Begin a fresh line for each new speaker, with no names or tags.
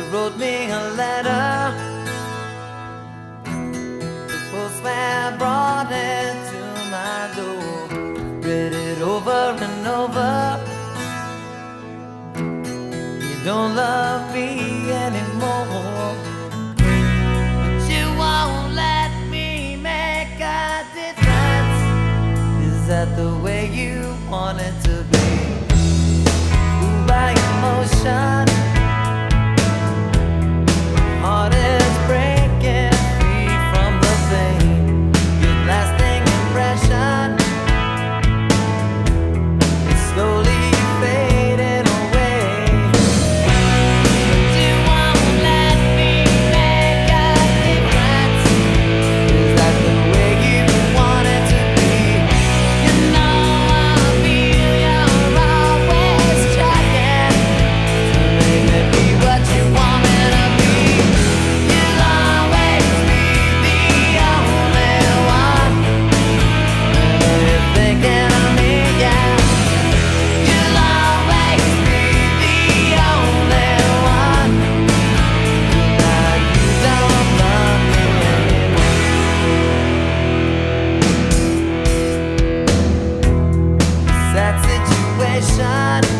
wrote me a letter. The postman brought it to my door. Read it over and over. You don't love me anymore, but you won't let me make a difference. Is that the way you want it to be? Moved by emotion, heart is breaking free from the pain. Your lasting impression is slowly fading away. But you won't let me make a difference. Is that the way you want it to be? You know I feel you're always trying to make me be what you want me to be. You'll always be the only one. Whenever you're thinking of me, yeah. You'll always be the only one. Now you don't love me anymore. Sad situation.